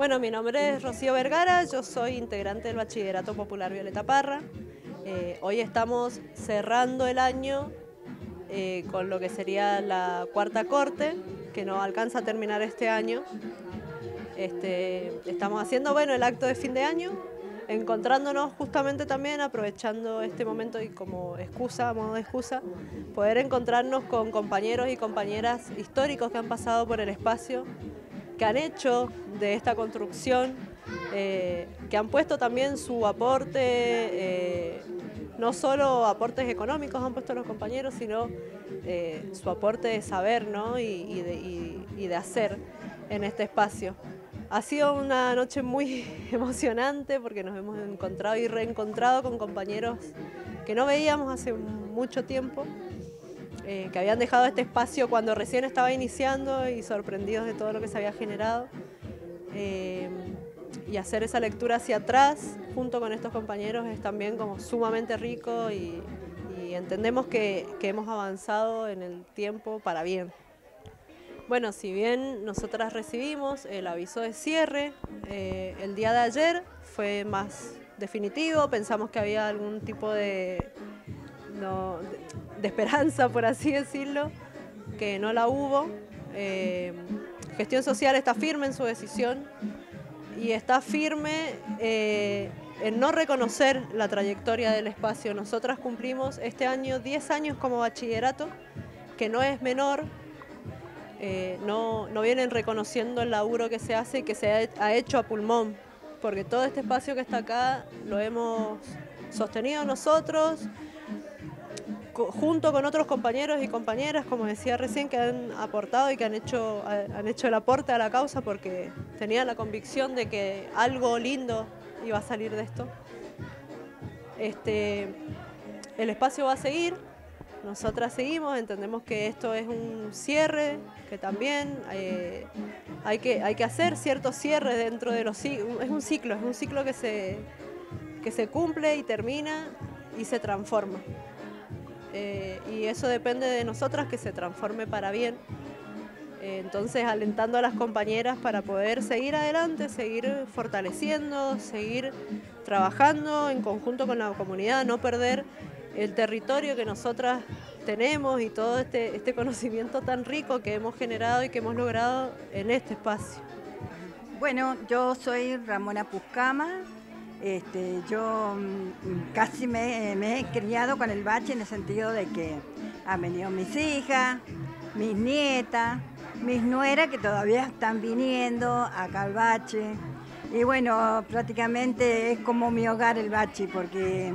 Bueno, mi nombre es Rocío Vergara, yo soy integrante del Bachillerato Popular Violeta Parra. Hoy estamos cerrando el año con lo que sería la cuarta corte, que no alcanza a terminar este año. Estamos haciendo el acto de fin de año, encontrándonos justamente también, aprovechando este momento y como excusa, a modo de excusa, poder encontrarnos con compañeros y compañeras históricos que han pasado por el espacio, que han hecho de esta construcción, que han puesto también su aporte, no solo aportes económicos han puesto los compañeros, sino su aporte de saber, ¿no? y de hacer en este espacio. Ha sido una noche muy emocionante porque nos hemos encontrado y reencontrado con compañeros que no veíamos hace mucho tiempo, que habían dejado este espacio cuando recién estaba iniciando y sorprendidos de todo lo que se había generado. Y hacer esa lectura hacia atrás junto con estos compañeros es también como sumamente rico y entendemos que hemos avanzado en el tiempo para bien. Bueno, si bien nosotras recibimos el aviso de cierre, el día de ayer fue más definitivo, pensamos que había algún tipo de esperanza, por así decirlo, que no la hubo. Gestión Social está firme en su decisión y está firme en no reconocer la trayectoria del espacio. Nosotras cumplimos este año 10 años como bachillerato, que no es menor. No vienen reconociendo el laburo que se hace y que se ha hecho a pulmón, porque todo este espacio que está acá lo hemos sostenido nosotros, junto con otros compañeros y compañeras, como decía recién, que han aportado y que han hecho el aporte a la causa porque tenían la convicción de que algo lindo iba a salir de esto. El espacio va a seguir, nosotras seguimos, entendemos que esto es un cierre, que también hay que hacer ciertos cierres dentro de los ciclos. Es un ciclo que se cumple y termina y se transforma. Y eso depende de nosotras, que se transforme para bien. Entonces, alentando a las compañeras para poder seguir adelante, seguir fortaleciendo, seguir trabajando en conjunto con la comunidad, no perder el territorio que nosotras tenemos y todo este conocimiento tan rico que hemos generado y que hemos logrado en este espacio. Bueno, yo soy Ramona Puscama. Yo casi me he criado con el bache en el sentido de que han venido mis hijas, mis nietas, mis nueras que todavía están viniendo acá al bache. Y bueno, prácticamente es como mi hogar el bache porque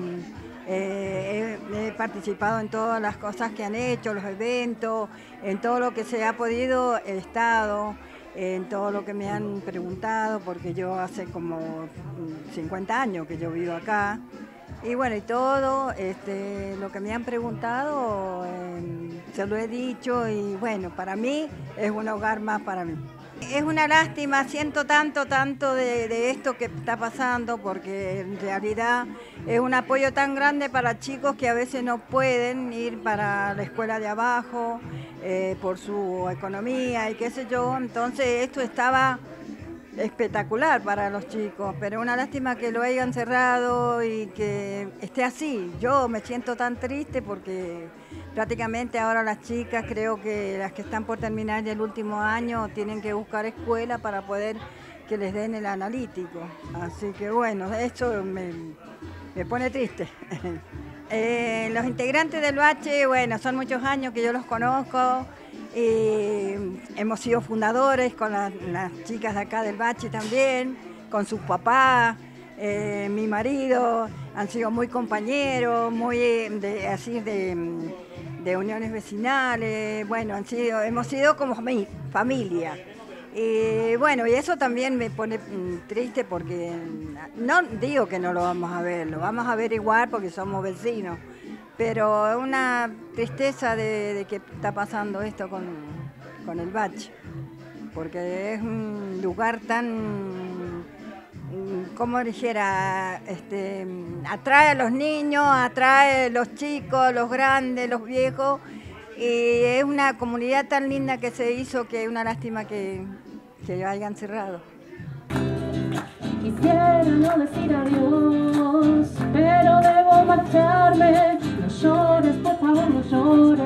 he participado en todas las cosas que han hecho, los eventos, en todo lo que se ha podido, he estado en todo lo que me han preguntado, porque yo hace como 50 años que yo vivo acá. Y bueno, y todo lo que me han preguntado se lo he dicho y bueno, para mí es un hogar más para mí. Es una lástima, siento tanto de esto que está pasando, porque en realidad es un apoyo tan grande para chicos que a veces no pueden ir para la escuela de abajo por su economía y qué sé yo. Entonces esto estaba espectacular para los chicos, pero una lástima que lo hayan cerrado y que esté así. Yo me siento tan triste porque prácticamente ahora las chicas, creo que las que están por terminar el último año, tienen que buscar escuela para poder que les den el analítico. Así que bueno, eso me pone triste. Los integrantes del bache, bueno, son muchos años que yo los conozco. Hemos sido fundadores con las chicas de acá del bache también, con sus papás, mi marido, han sido muy compañeros, muy de uniones vecinales, bueno, hemos sido como familia. Y bueno, y eso también me pone triste porque no digo que no lo vamos a ver, lo vamos a ver igual porque somos vecinos. Pero es una tristeza de que está pasando esto con el bache, porque es un lugar tan, como dijera, atrae a los niños, atrae a los chicos, los grandes, los viejos, y es una comunidad tan linda que se hizo que es una lástima que hayan cerrado. Quisiera no decir adiós, pero debo marcharme. No llores, por favor, no llores.